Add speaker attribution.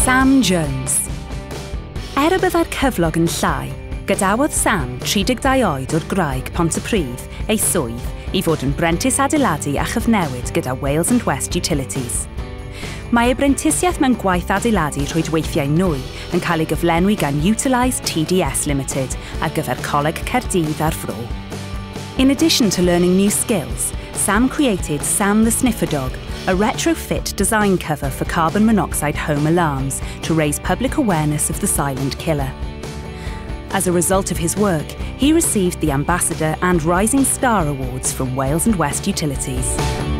Speaker 1: Sam Jones. Er y bydda'r cyflog yn llai, gadawodd Sam 32 oed o'r graig Pontypridd ei swydd i fod yn Apprentice adeiladu a chyfnewid gyda Wales and West Utilities. Mae ei brentisiaeth mewn gwaith adeiladu rhwydweithiau nwy yn cael ei gyflenwi gan Utilise TDS Limited ar gyfer Coleg Caerdydd ar Fro. In addition to learning new skills, Sam created Sam the Sniffer Dog, a retrofit design cover for carbon monoxide home alarms to raise public awareness of the silent killer. As a result of his work, he received the Ambassador and Rising Star Awards from Wales and West Utilities.